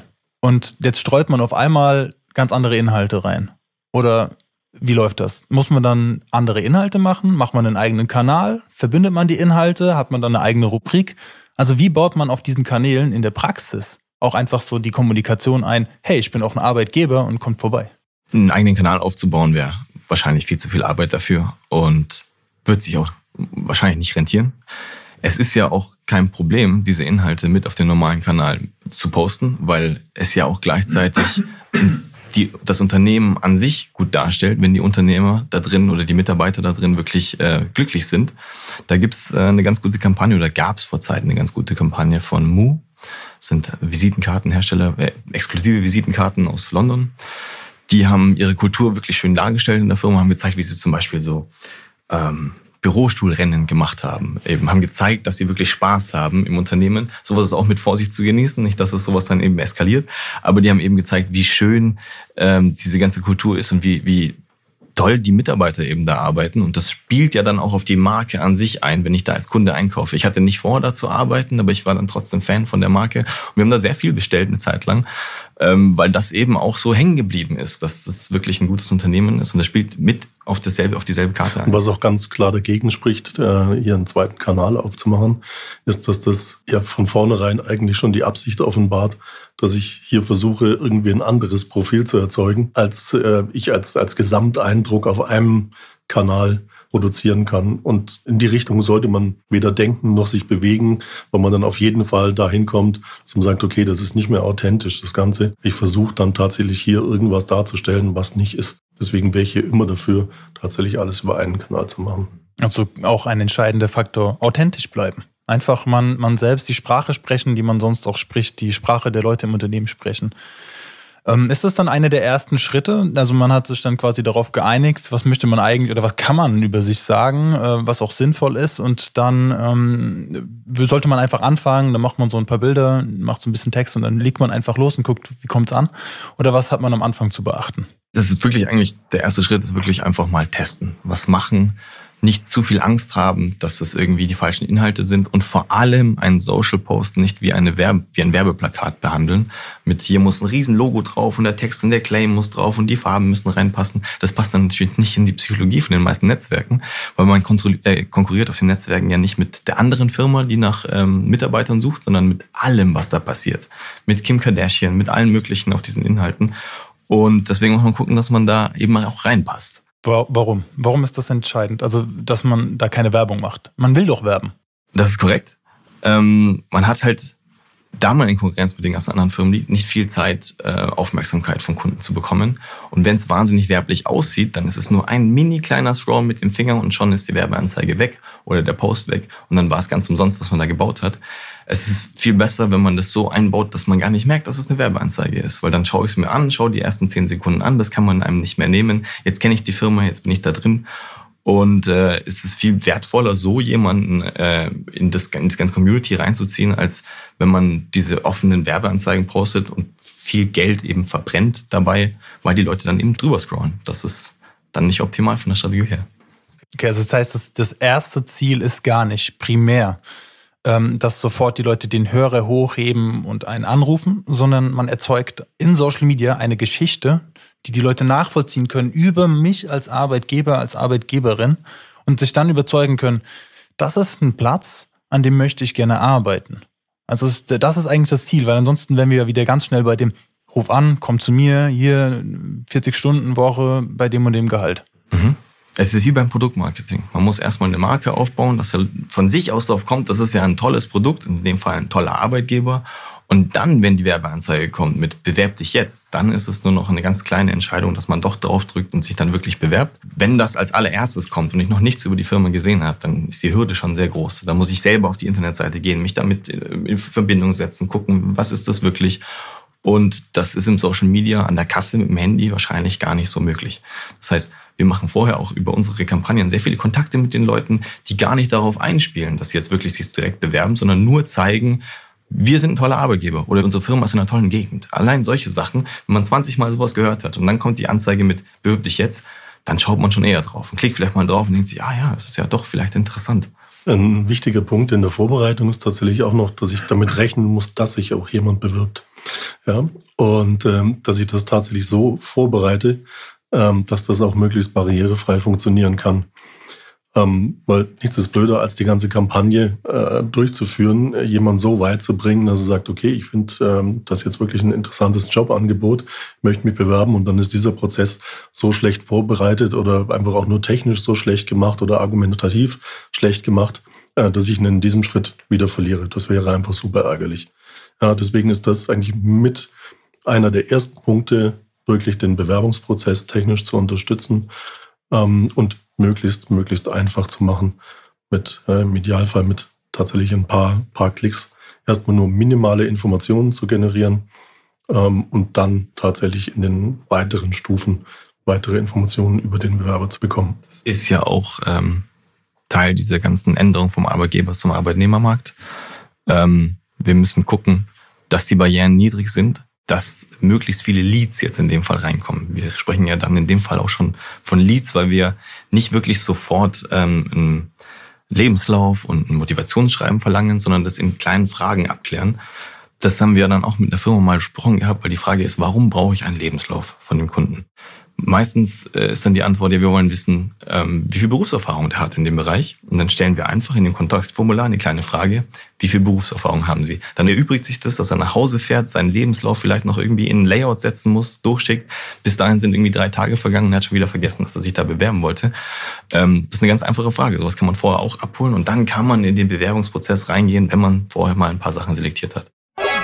Und jetzt streut man auf einmal ganz andere Inhalte rein. Oder wie läuft das? Muss man dann andere Inhalte machen? Macht man einen eigenen Kanal? Verbindet man die Inhalte? Hat man dann eine eigene Rubrik? Also wie baut man auf diesen Kanälen in der Praxis auch einfach so die Kommunikation ein, hey, ich bin auch ein Arbeitgeber und kommt vorbei? Einen eigenen Kanal aufzubauen wäre wahrscheinlich viel zu viel Arbeit dafür und wird sich auch wahrscheinlich nicht rentieren. Es ist ja auch kein Problem, diese Inhalte mit auf den normalen Kanal zu posten, weil es ja auch gleichzeitig das Unternehmen an sich gut darstellt, wenn die Unternehmer da drin oder die Mitarbeiter da drin wirklich glücklich sind. Da gibt's eine ganz gute Kampagne oder gab es vor Zeiten eine ganz gute Kampagne von Mu. Das sind Visitenkartenhersteller, exklusive Visitenkarten aus London. Die haben ihre Kultur wirklich schön dargestellt in der Firma, haben gezeigt, wie sie zum Beispiel so Bürostuhlrennen gemacht haben. Eben haben gezeigt, dass sie wirklich Spaß haben im Unternehmen. Sowas ist auch mit Vorsicht zu genießen, nicht, dass es sowas dann eben eskaliert. Aber die haben eben gezeigt, wie schön diese ganze Kultur ist und wie toll die Mitarbeiter eben da arbeiten. Und das spielt ja dann auch auf die Marke an sich ein, wenn ich da als Kunde einkaufe. Ich hatte nicht vor, da zu arbeiten, aber ich war dann trotzdem Fan von der Marke. Und wir haben da sehr viel bestellt eine Zeit lang, weil das eben auch so hängen geblieben ist, dass das wirklich ein gutes Unternehmen ist. Und das spielt mit auf dieselbe Karte ein. Was auch ganz klar dagegen spricht, hier einen zweiten Kanal aufzumachen, ist, dass das ja von vornherein eigentlich schon die Absicht offenbart, dass ich hier versuche, irgendwie ein anderes Profil zu erzeugen, als ich als Gesamteindruck auf einem Kanal produzieren kann. Und in die Richtung sollte man weder denken noch sich bewegen, weil man dann auf jeden Fall dahin kommt, dass man sagt, okay, das ist nicht mehr authentisch, das Ganze. Ich versuche dann tatsächlich hier irgendwas darzustellen, was nicht ist. Deswegen wäre ich hier immer dafür, tatsächlich alles über einen Kanal zu machen. Also auch ein entscheidender Faktor, authentisch bleiben. Einfach man selbst die Sprache sprechen, die man sonst auch spricht, die Sprache der Leute im Unternehmen sprechen. Ist das dann einer der ersten Schritte? Also man hat sich dann quasi darauf geeinigt, was möchte man eigentlich oder was kann man über sich sagen, was auch sinnvoll ist, und dann sollte man einfach anfangen, dann macht man so ein paar Bilder, macht so ein bisschen Text und dann legt man einfach los und guckt, wie kommt's an? Oder was hat man am Anfang zu beachten? Das ist wirklich eigentlich, der erste Schritt ist wirklich einfach mal testen. Was machen? Nicht zu viel Angst haben, dass das irgendwie die falschen Inhalte sind und vor allem einen Social Post nicht wie ein Werbeplakat behandeln. Mit hier muss ein riesen Logo drauf und der Text und der Claim muss drauf und die Farben müssen reinpassen. Das passt dann natürlich nicht in die Psychologie von den meisten Netzwerken, weil man konkurriert auf den Netzwerken ja nicht mit der anderen Firma, die nach Mitarbeitern sucht, sondern mit allem, was da passiert. Mit Kim Kardashian, mit allen möglichen auf diesen Inhalten. Und deswegen muss man gucken, dass man da eben auch reinpasst. Warum? Warum ist das entscheidend? Also, dass man da keine Werbung macht. Man will doch werben. Das ist korrekt. Man hat halt, da man in Konkurrenz mit den ganzen anderen Firmen liegt, nicht viel Zeit, Aufmerksamkeit vom Kunden zu bekommen. Und wenn es wahnsinnig werblich aussieht, dann ist es nur ein mini kleiner Scroll mit dem Finger und schon ist die Werbeanzeige weg oder der Post weg. Und dann war es ganz umsonst, was man da gebaut hat. Es ist viel besser, wenn man das so einbaut, dass man gar nicht merkt, dass es eine Werbeanzeige ist. Weil dann schaue ich es mir an, schaue die ersten 10 Sekunden an, das kann man einem nicht mehr nehmen. Jetzt kenne ich die Firma, jetzt bin ich da drin. Und es ist viel wertvoller, so jemanden in das ganze Community reinzuziehen, als wenn man diese offenen Werbeanzeigen postet und viel Geld eben verbrennt dabei, weil die Leute dann eben drüber scrollen. Das ist dann nicht optimal von der Strategie her. Okay, also das heißt, das erste Ziel ist gar nicht primär, dass sofort die Leute den Hörer hochheben und einen anrufen, sondern man erzeugt in Social Media eine Geschichte, die Leute nachvollziehen können über mich als Arbeitgeber, als Arbeitgeberin und sich dann überzeugen können, das ist ein Platz, an dem möchte ich gerne arbeiten. Also das ist eigentlich das Ziel, weil ansonsten wären wir ja wieder ganz schnell bei dem Ruf an, komm zu mir, hier 40-Stunden-Woche bei dem und dem Gehalt. Mhm. Es ist wie beim Produktmarketing. Man muss erstmal eine Marke aufbauen, dass er von sich aus drauf kommt, das ist ja ein tolles Produkt, in dem Fall ein toller Arbeitgeber. Und dann, wenn die Werbeanzeige kommt mit bewerb dich jetzt, dann ist es nur noch eine ganz kleine Entscheidung, dass man doch drauf drückt und sich dann wirklich bewerbt. Wenn das als allererstes kommt und ich noch nichts über die Firma gesehen habe, dann ist die Hürde schon sehr groß. Da muss ich selber auf die Internetseite gehen, mich damit in Verbindung setzen, gucken, was ist das wirklich. Und das ist im Social Media an der Kasse mit dem Handy wahrscheinlich gar nicht so möglich. Das heißt, wir machen vorher auch über unsere Kampagnen sehr viele Kontakte mit den Leuten, die gar nicht darauf einspielen, dass sie jetzt wirklich sich direkt bewerben, sondern nur zeigen, wir sind ein toller Arbeitgeber oder unsere Firma ist in einer tollen Gegend. Allein solche Sachen, wenn man 20 Mal sowas gehört hat und dann kommt die Anzeige mit bewirb dich jetzt, dann schaut man schon eher drauf und klickt vielleicht mal drauf und denkt sich, es ist ja doch vielleicht interessant. Ein wichtiger Punkt in der Vorbereitung ist tatsächlich auch noch, dass ich damit rechnen muss, dass sich auch jemand bewirbt. Ja? Und dass ich das tatsächlich so vorbereite, dass das auch möglichst barrierefrei funktionieren kann. Weil nichts ist blöder, als die ganze Kampagne durchzuführen, jemanden so weit zu bringen, dass er sagt, okay, ich finde das jetzt wirklich ein interessantes Jobangebot, möchte mich bewerben, und dann ist dieser Prozess so schlecht vorbereitet oder einfach auch nur technisch so schlecht gemacht oder argumentativ schlecht gemacht, dass ich ihn in diesem Schritt wieder verliere. Das wäre einfach super ärgerlich. Ja, deswegen ist das eigentlich mit einer der ersten Punkte, wirklich den Bewerbungsprozess technisch zu unterstützen und möglichst einfach zu machen, im Idealfall mit tatsächlich ein paar Klicks erstmal nur minimale Informationen zu generieren und dann tatsächlich in den weiteren Stufen weitere Informationen über den Bewerber zu bekommen. Das ist ja auch Teil dieser ganzen Änderung vom Arbeitgeber zum Arbeitnehmermarkt. Wir müssen gucken, dass die Barrieren niedrig sind, dass möglichst viele Leads jetzt in dem Fall reinkommen. Wir sprechen ja dann in dem Fall auch schon von Leads, weil wir nicht wirklich sofort einen Lebenslauf und ein Motivationsschreiben verlangen, sondern das in kleinen Fragen abklären. Das haben wir dann auch mit einer Firma mal besprochen gehabt, weil die Frage ist, warum brauche ich einen Lebenslauf von dem Kunden? Meistens ist dann die Antwort, ja, wir wollen wissen, wie viel Berufserfahrung der hat in dem Bereich. Und dann stellen wir einfach in dem Kontaktformular eine kleine Frage, wie viel Berufserfahrung haben Sie? Dann erübrigt sich das, dass er nach Hause fährt, seinen Lebenslauf vielleicht noch irgendwie in ein Layout setzen muss, durchschickt. Bis dahin sind irgendwie 3 Tage vergangen und er hat schon wieder vergessen, dass er sich da bewerben wollte. Das ist eine ganz einfache Frage. Sowas kann man vorher auch abholen und dann kann man in den Bewerbungsprozess reingehen, wenn man vorher mal ein paar Sachen selektiert hat.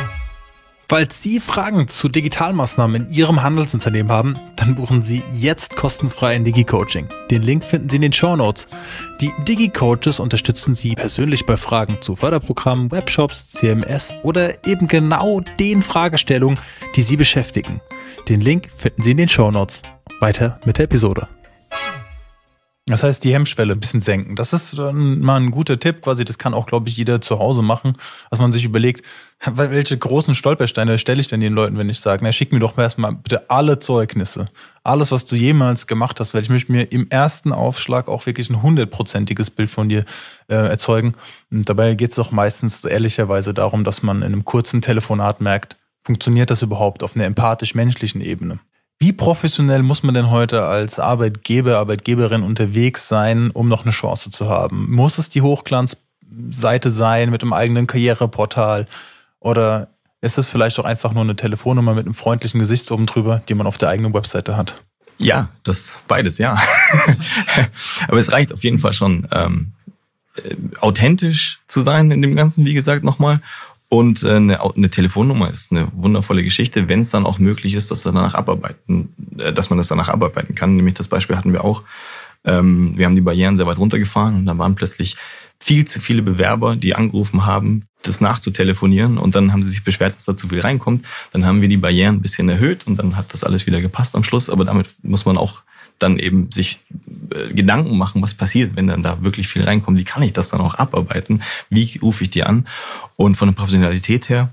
Falls Sie Fragen zu Digitalmaßnahmen in Ihrem Handelsunternehmen haben, dann buchen Sie jetzt kostenfrei ein Digi-Coaching. Den Link finden Sie in den Shownotes. Die Digi-Coaches unterstützen Sie persönlich bei Fragen zu Förderprogrammen, Webshops, CMS oder eben genau den Fragestellungen, die Sie beschäftigen. Den Link finden Sie in den Shownotes. Weiter mit der Episode. Das heißt, die Hemmschwelle ein bisschen senken. Das ist dann mal ein guter Tipp, quasi. Das kann auch, glaube ich, jeder zu Hause machen, dass man sich überlegt, welche großen Stolpersteine stelle ich denn den Leuten, wenn ich sage, na, schick mir doch erstmal bitte alle Zeugnisse. Alles, was du jemals gemacht hast, weil ich möchte mir im ersten Aufschlag auch wirklich ein 100%iges Bild von dir erzeugen. Und dabei geht es doch meistens ehrlicherweise darum, dass man in einem kurzen Telefonat merkt, funktioniert das überhaupt auf einer empathisch-menschlichen Ebene? Wie professionell muss man denn heute als Arbeitgeber, Arbeitgeberin unterwegs sein, um noch eine Chance zu haben? Muss es die Hochglanzseite sein mit einem eigenen Karriereportal? Oder ist es vielleicht auch einfach nur eine Telefonnummer mit einem freundlichen Gesicht oben drüber, die man auf der eigenen Webseite hat? Ja, das beides, ja. Aber es reicht auf jeden Fall schon, authentisch zu sein in dem Ganzen, wie gesagt, nochmal. Und eine Telefonnummer ist eine wundervolle Geschichte, wenn es dann auch möglich ist, dass man das danach abarbeiten kann. Nämlich das Beispiel hatten wir auch. Wir haben die Barrieren sehr weit runtergefahren und dann waren plötzlich viel zu viele Bewerber, die angerufen haben, das nachzutelefonieren, und dann haben sie sich beschwert, dass da zu viel reinkommt. Dann haben wir die Barrieren ein bisschen erhöht und dann hat das alles wieder gepasst am Schluss. Aber damit muss man auch dann eben sich Gedanken machen, was passiert, wenn dann da wirklich viel reinkommt. Wie kann ich das dann auch abarbeiten? Wie rufe ich die an? Und von der Professionalität her,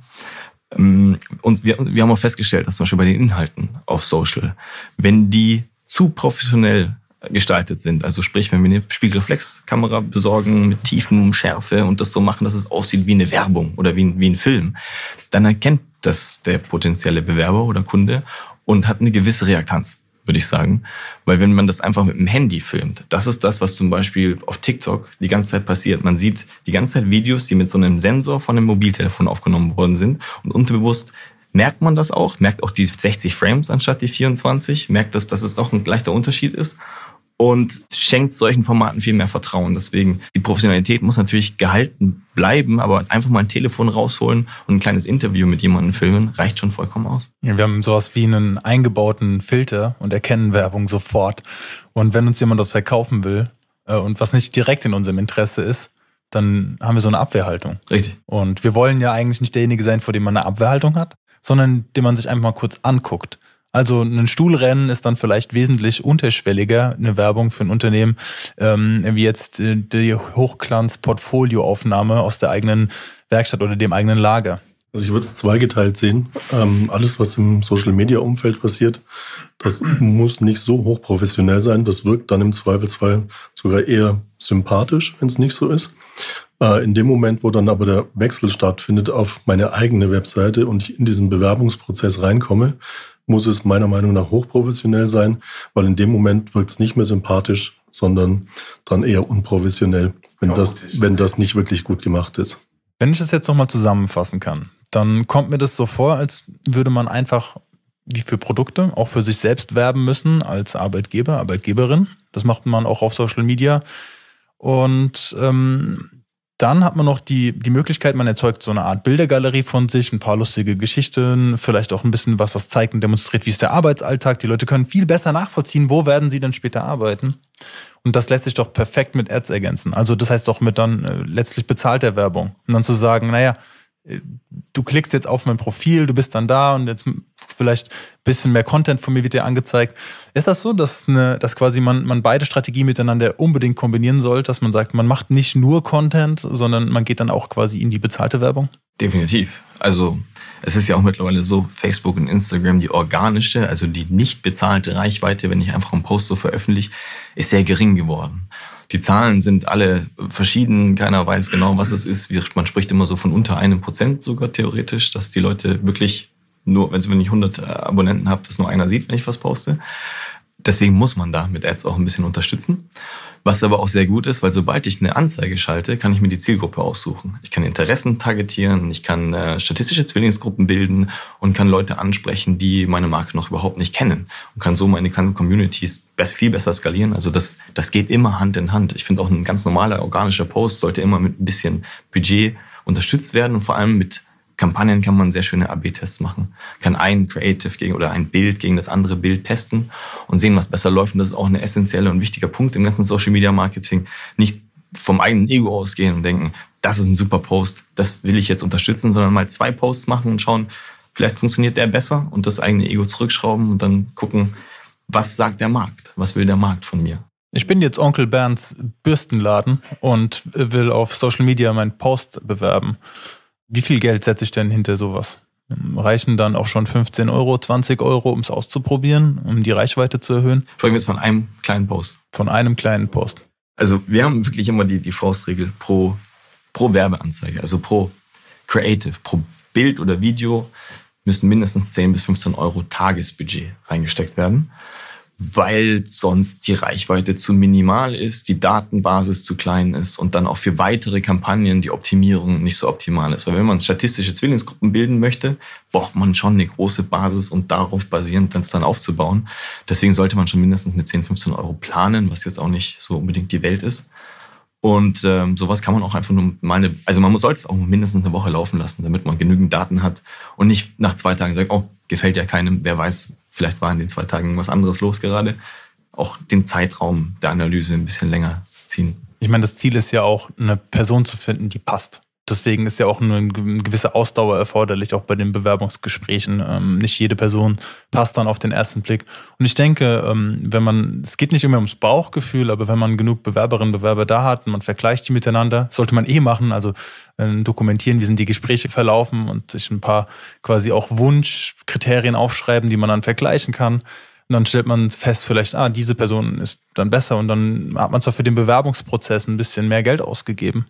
wir haben auch festgestellt, dass zum Beispiel bei den Inhalten auf Social, wenn die zu professionell gestaltet sind, also sprich, wenn wir eine Spiegelreflexkamera besorgen mit tiefen Schärfe und das so machen, dass es aussieht wie eine Werbung oder wie ein Film, dann erkennt das der potenzielle Bewerber oder Kunde und hat eine gewisse Reaktanz, würde ich sagen. Weil wenn man das einfach mit dem Handy filmt, das ist das, was zum Beispiel auf TikTok die ganze Zeit passiert. Man sieht die ganze Zeit Videos, die mit so einem Sensor von einem Mobiltelefon aufgenommen worden sind, und unterbewusst merkt man das auch, merkt auch die 60 Frames anstatt die 24, merkt, dass es auch ein leichter Unterschied ist und schenkt solchen Formaten viel mehr Vertrauen. Deswegen, die Professionalität muss natürlich gehalten bleiben, aber einfach mal ein Telefon rausholen und ein kleines Interview mit jemandem filmen, reicht schon vollkommen aus. Wir haben sowas wie einen eingebauten Filter und erkennen Werbung sofort. Und wenn uns jemand das verkaufen will und was nicht direkt in unserem Interesse ist, dann haben wir so eine Abwehrhaltung. Richtig. Und wir wollen ja eigentlich nicht derjenige sein, vor dem man eine Abwehrhaltung hat, sondern den man sich einfach mal kurz anguckt. Also ein Stuhlrennen ist dann vielleicht wesentlich unterschwelliger, eine Werbung für ein Unternehmen, wie jetzt die Hochglanz-Portfolioaufnahme aus der eigenen Werkstatt oder dem eigenen Lager. Also ich würde es zweigeteilt sehen. Alles, was im Social-Media-Umfeld passiert, das muss nicht so hochprofessionell sein. Das wirkt dann im Zweifelsfall sogar eher sympathisch, wenn es nicht so ist. In dem Moment, wo dann aber der Wechsel stattfindet auf meine eigene Webseite und ich in diesen Bewerbungsprozess reinkomme, muss es meiner Meinung nach hochprofessionell sein, weil in dem Moment wirkt es nicht mehr sympathisch, sondern dann eher unprofessionell, wenn das nicht wirklich gut gemacht ist. Wenn ich das jetzt nochmal zusammenfassen kann, dann kommt mir das so vor, als würde man einfach wie für Produkte auch für sich selbst werben müssen als Arbeitgeber, Arbeitgeberin. Das macht man auch auf Social Media. Und dann hat man noch die Möglichkeit, man erzeugt so eine Art Bildergalerie von sich, ein paar lustige Geschichten, vielleicht auch ein bisschen was zeigt und demonstriert, wie ist der Arbeitsalltag. Die Leute können viel besser nachvollziehen, wo werden sie denn später arbeiten. Und das lässt sich doch perfekt mit Ads ergänzen. Also das heißt doch mit dann letztlich bezahlter Werbung. Und dann zu sagen, naja, du klickst jetzt auf mein Profil, du bist dann da und jetzt vielleicht ein bisschen mehr Content von mir wird dir angezeigt. Ist das so, dass quasi man beide Strategien miteinander unbedingt kombinieren sollte, dass man sagt, man macht nicht nur Content, sondern man geht dann auch quasi in die bezahlte Werbung? Definitiv. Also es ist ja auch mittlerweile so, Facebook und Instagram, die organische, also die nicht bezahlte Reichweite, wenn ich einfach einen Post so veröffentliche, ist sehr gering geworden. Die Zahlen sind alle verschieden, keiner weiß genau, was es ist. Man spricht immer so von unter 1% sogar theoretisch, dass die Leute wirklich nur, wenn ich 100 Abonnenten habe, dass nur einer sieht, wenn ich was poste. Deswegen muss man da mit Ads auch ein bisschen unterstützen. Was aber auch sehr gut ist, weil sobald ich eine Anzeige schalte, kann ich mir die Zielgruppe aussuchen. Ich kann Interessen targetieren, ich kann statistische Zwillingsgruppen bilden und kann Leute ansprechen, die meine Marke noch überhaupt nicht kennen. Und kann so meine ganzen Communities viel besser skalieren. Also das geht immer Hand in Hand. Ich finde auch ein ganz normaler organischer Post sollte immer mit ein bisschen Budget unterstützt werden und vor allem mit Kampagnen kann man sehr schöne AB-Tests machen. Kann ein Creative oder ein Bild gegen das andere Bild testen und sehen, was besser läuft. Und das ist auch ein essentieller und wichtiger Punkt im ganzen Social-Media-Marketing. Nicht vom eigenen Ego ausgehen und denken, das ist ein super Post, das will ich jetzt unterstützen, sondern mal 2 Posts machen und schauen, vielleicht funktioniert der besser und das eigene Ego zurückschrauben und dann gucken, was sagt der Markt? Was will der Markt von mir? Ich bin jetzt Onkel Bernds Bürstenladen und will auf Social Media meinen Post bewerben. Wie viel Geld setze ich denn hinter sowas? Reichen dann auch schon 15 Euro, 20 Euro, um es auszuprobieren, um die Reichweite zu erhöhen? Sprechen wir jetzt von einem kleinen Post. Von einem kleinen Post. Also wir haben wirklich immer die Faustregel pro Werbeanzeige, also pro Creative, pro Bild oder Video müssen mindestens 10 bis 15 Euro Tagesbudget reingesteckt werden, weil sonst die Reichweite zu minimal ist, die Datenbasis zu klein ist und dann auch für weitere Kampagnen die Optimierung nicht so optimal ist. Weil wenn man statistische Zwillingsgruppen bilden möchte, braucht man schon eine große Basis, um darauf basierend das dann aufzubauen. Deswegen sollte man schon mindestens mit 10, 15 Euro planen, was jetzt auch nicht so unbedingt die Welt ist. Und sowas kann man auch einfach nur man sollte es auch mindestens eine Woche laufen lassen, damit man genügend Daten hat und nicht nach 2 Tagen sagt, oh, gefällt ja keinem, wer weiß, vielleicht war in den 2 Tagen was anderes los gerade. Auch den Zeitraum der Analyse ein bisschen länger ziehen. Ich meine, das Ziel ist ja auch, eine Person zu finden, die passt. Deswegen ist ja auch eine gewisse Ausdauer erforderlich, auch bei den Bewerbungsgesprächen. Nicht jede Person passt dann auf den ersten Blick. Und ich denke, es geht nicht immer ums Bauchgefühl, aber wenn man genug Bewerberinnen und Bewerber da hat und man vergleicht die miteinander, sollte man machen, also dokumentieren, wie sind die Gespräche verlaufen und sich ein paar quasi auch Wunschkriterien aufschreiben, die man dann vergleichen kann. Und dann stellt man fest, vielleicht, diese Person ist dann besser und dann hat man zwar für den Bewerbungsprozess ein bisschen mehr Geld ausgegeben,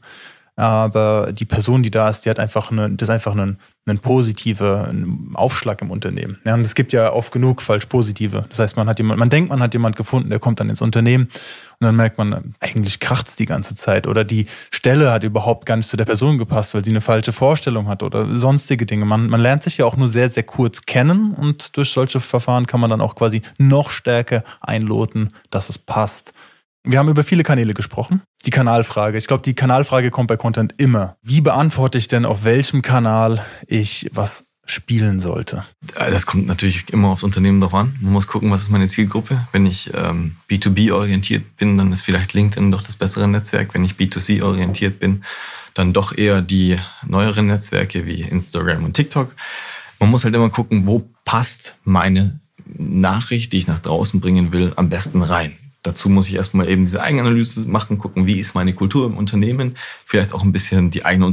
aber die Person, die da ist, das ist einfach ein positiver Aufschlag im Unternehmen. Ja, und es gibt ja oft genug falsch positive. Das heißt, man denkt, man hat jemand gefunden, der kommt dann ins Unternehmen und dann merkt man, eigentlich kracht's die ganze Zeit oder die Stelle hat überhaupt gar nicht zu der Person gepasst, weil sie eine falsche Vorstellung hat oder sonstige Dinge. Man lernt sich ja auch nur sehr, sehr kurz kennen und durch solche Verfahren kann man dann auch quasi noch stärker einloten, dass es passt. Wir haben über viele Kanäle gesprochen. Die Kanalfrage. Ich glaube, die Kanalfrage kommt bei Content immer. Wie beantworte ich denn, auf welchem Kanal ich was spielen sollte? Das kommt natürlich immer aufs Unternehmen drauf an. Man muss gucken, was ist meine Zielgruppe. Wenn ich B2B-orientiert bin, dann ist vielleicht LinkedIn doch das bessere Netzwerk. Wenn ich B2C-orientiert bin, dann doch eher die neueren Netzwerke wie Instagram und TikTok. Man muss halt immer gucken, wo passt meine Nachricht, die ich nach draußen bringen will, am besten rein. dazu muss ich erstmal eben diese Eigenanalyse machen, gucken, wie ist meine Kultur im Unternehmen, vielleicht auch ein bisschen die eigenen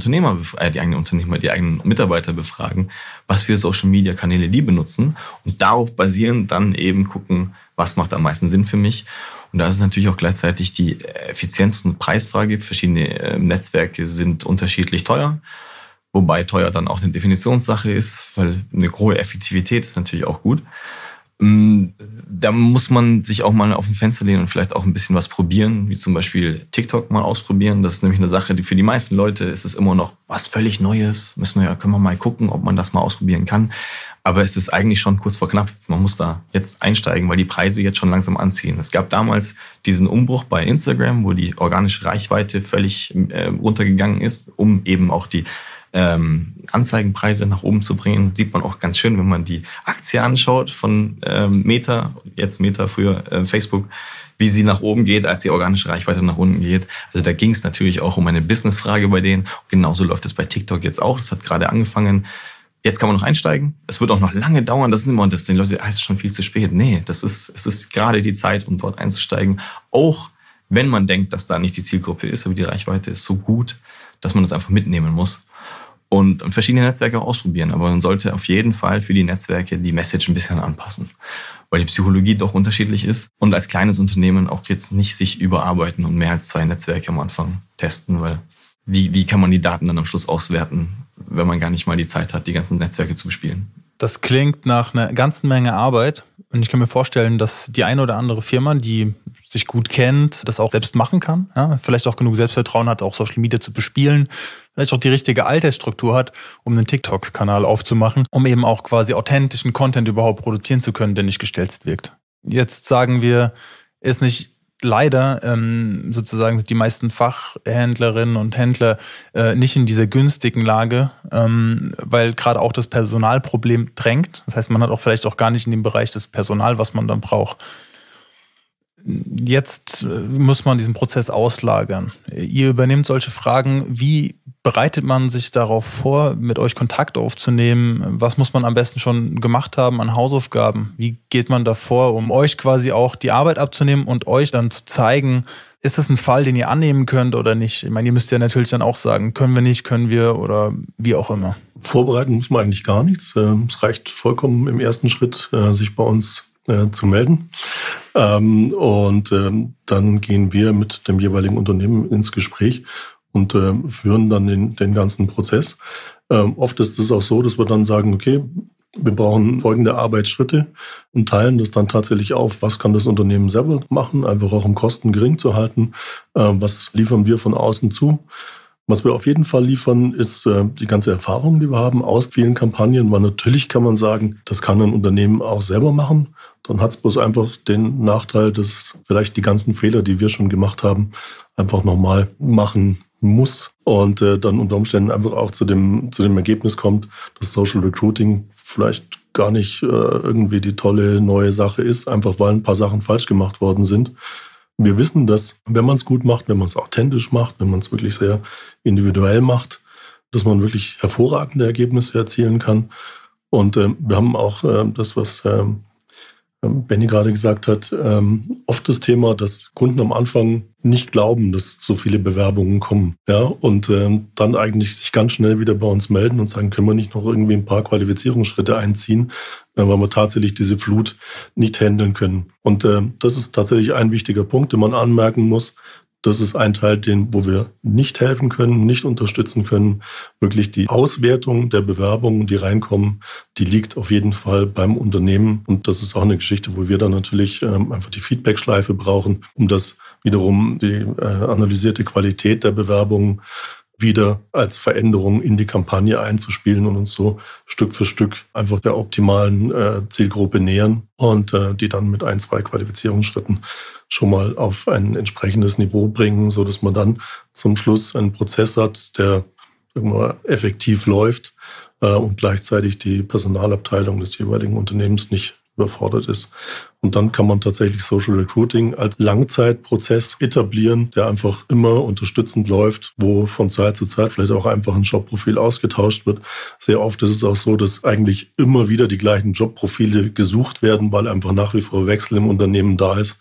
Mitarbeiter befragen, was für Social-Media-Kanäle die benutzen und darauf basierend dann eben gucken, was macht am meisten Sinn für mich. Und da ist es natürlich auch gleichzeitig die Effizienz- und Preisfrage. Verschiedene Netzwerke sind unterschiedlich teuer, wobei teuer dann auch eine Definitionssache ist, weil eine hohe Effektivität ist natürlich auch gut. Da muss man sich auch mal auf ein Fenster lehnen und vielleicht auch ein bisschen was probieren, wie zum Beispiel TikTok mal ausprobieren. Das ist nämlich eine Sache, die für die meisten Leute ist es immer noch was völlig Neues. Können wir mal gucken, ob man das mal ausprobieren kann. Aber es ist eigentlich schon kurz vor knapp. Man muss da jetzt einsteigen, weil die Preise jetzt schon langsam anziehen. Es gab damals diesen Umbruch bei Instagram, wo die organische Reichweite völlig runtergegangen ist, um eben auch die Anzeigenpreise nach oben zu bringen. Das sieht man auch ganz schön, wenn man die Aktie anschaut von Meta, jetzt Meta, früher Facebook, wie sie nach oben geht, als die organische Reichweite nach unten geht. Also da ging es natürlich auch um eine Businessfrage bei denen. Genauso läuft es bei TikTok jetzt auch. Das hat gerade angefangen. Jetzt kann man noch einsteigen. Es wird auch noch lange dauern. Das ist immer das, den Leuten, es ist schon viel zu spät. Nee, es ist gerade die Zeit, um dort einzusteigen. Auch wenn man denkt, dass da nicht die Zielgruppe ist, aber die Reichweite ist so gut, dass man das einfach mitnehmen muss. Und verschiedene Netzwerke ausprobieren. Aber man sollte auf jeden Fall für die Netzwerke die Message ein bisschen anpassen, weil die Psychologie doch unterschiedlich ist. Und als kleines Unternehmen auch jetzt nicht sich überarbeiten und mehr als 2 Netzwerke am Anfang testen, weil wie kann man die Daten dann am Schluss auswerten, wenn man gar nicht mal die Zeit hat, die ganzen Netzwerke zu bespielen? Das klingt nach einer ganzen Menge Arbeit. Und ich kann mir vorstellen, dass die eine oder andere Firma, die sich gut kennt, das auch selbst machen kann. Ja, vielleicht auch genug Selbstvertrauen hat, auch Social Media zu bespielen. Vielleicht auch die richtige Altersstruktur hat, um einen TikTok-Kanal aufzumachen, um eben auch quasi authentischen Content überhaupt produzieren zu können, der nicht gestelzt wirkt. Jetzt sagen wir, ist nicht leider sozusagen sind die meisten Fachhändlerinnen und Händler nicht in dieser günstigen Lage, weil gerade auch das Personalproblem drängt. Das heißt, man hat auch vielleicht auch gar nicht in dem Bereich das Personal, was man dann braucht. Jetzt muss man diesen Prozess auslagern. Ihr übernehmt solche Fragen. Wie bereitet man sich darauf vor, mit euch Kontakt aufzunehmen? Was muss man am besten schon gemacht haben an Hausaufgaben? Wie geht man davor, um euch quasi auch die Arbeit abzunehmen und euch dann zu zeigen, ist das ein Fall, den ihr annehmen könnt oder nicht? Ich meine, ihr müsst ja natürlich dann auch sagen, können wir nicht, können wir oder wie auch immer. Vorbereiten muss man eigentlich gar nichts. Es reicht vollkommen im ersten Schritt, sich bei uns zu melden. Und dann gehen wir mit dem jeweiligen Unternehmen ins Gespräch und führen dann den ganzen Prozess. Oft ist es auch so, dass wir dann sagen, okay, wir brauchen folgende Arbeitsschritte und teilen das dann tatsächlich auf. Was kann das Unternehmen selber machen, einfach auch um Kosten gering zu halten? Was liefern wir von außen zu? Was wir auf jeden Fall liefern, ist die ganze Erfahrung, die wir haben aus vielen Kampagnen. Weil natürlich kann man sagen, das kann ein Unternehmen auch selber machen. Dann hat es bloß einfach den Nachteil, dass vielleicht die ganzen Fehler, die wir schon gemacht haben, einfach nochmal machen muss. Und dann unter Umständen einfach auch zu dem Ergebnis kommt, dass Social Recruiting vielleicht gar nicht irgendwie die tolle neue Sache ist, einfach weil ein paar Sachen falsch gemacht worden sind. Wir wissen, dass wenn man es gut macht, wenn man es authentisch macht, wenn man es wirklich sehr individuell macht, dass man wirklich hervorragende Ergebnisse erzielen kann. Und wir haben auch das, was Benny gerade gesagt hat, oft das Thema, dass Kunden am Anfang nicht glauben, dass so viele Bewerbungen kommen. Ja, und dann eigentlich sich ganz schnell wieder bei uns melden und sagen, können wir nicht noch irgendwie ein paar Qualifizierungsschritte einziehen, weil wir tatsächlich diese Flut nicht handeln können. Und das ist tatsächlich ein wichtiger Punkt, den man anmerken muss. Das ist ein Teil, wo wir nicht helfen können, nicht unterstützen können. Wirklich die Auswertung der Bewerbungen, die reinkommen, die liegt auf jeden Fall beim Unternehmen. Und das ist auch eine Geschichte, wo wir dann natürlich einfach die Feedback-Schleife brauchen, um das wiederum die analysierte Qualität der Bewerbungen wieder als Veränderung in die Kampagne einzuspielen und uns so Stück für Stück einfach der optimalen Zielgruppe nähern und die dann mit 1, 2 Qualifizierungsschritten schon mal auf ein entsprechendes Niveau bringen, so dass man dann zum Schluss einen Prozess hat, der effektiv läuft und gleichzeitig die Personalabteilung des jeweiligen Unternehmens nicht überfordert ist. Und dann kann man tatsächlich Social Recruiting als Langzeitprozess etablieren, der einfach immer unterstützend läuft, wo von Zeit zu Zeit vielleicht auch einfach ein Jobprofil ausgetauscht wird. Sehr oft ist es auch so, dass eigentlich immer wieder die gleichen Jobprofile gesucht werden, weil einfach nach wie vor Wechsel im Unternehmen da ist.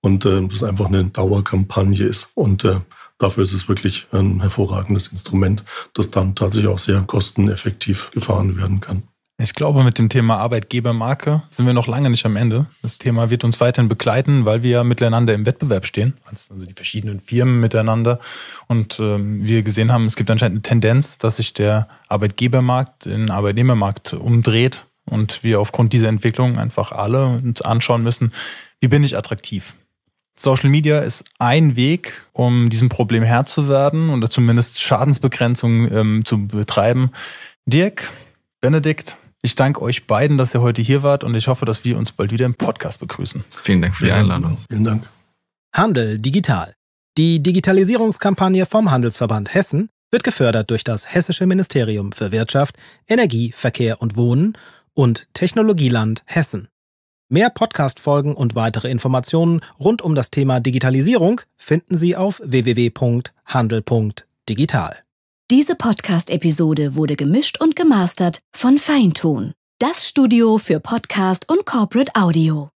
und das einfach eine Dauerkampagne ist. Und dafür ist es wirklich ein hervorragendes Instrument, das dann tatsächlich auch sehr kosteneffektiv gefahren werden kann. Ich glaube, mit dem Thema Arbeitgebermarke sind wir noch lange nicht am Ende. Das Thema wird uns weiterhin begleiten, weil wir ja miteinander im Wettbewerb stehen, also die verschiedenen Firmen miteinander. Und wir gesehen haben, es gibt anscheinend eine Tendenz, dass sich der Arbeitgebermarkt in den Arbeitnehmermarkt umdreht und wir aufgrund dieser Entwicklung einfach alle uns anschauen müssen, wie bin ich attraktiv? Social Media ist ein Weg, um diesem Problem Herr zu werden oder zumindest Schadensbegrenzung zu betreiben. Dirk, Benedikt, ich danke euch beiden, dass ihr heute hier wart und ich hoffe, dass wir uns bald wieder im Podcast begrüßen. Vielen Dank für die Einladung. Vielen Dank. Handel digital. Die Digitalisierungskampagne vom Handelsverband Hessen wird gefördert durch das Hessische Ministerium für Wirtschaft, Energie, Verkehr und Wohnen und Technologieland Hessen. Mehr Podcast-Folgen und weitere Informationen rund um das Thema Digitalisierung finden Sie auf www.handel.digital. Diese Podcast-Episode wurde gemischt und gemastert von Feintun, das Studio für Podcast und Corporate Audio.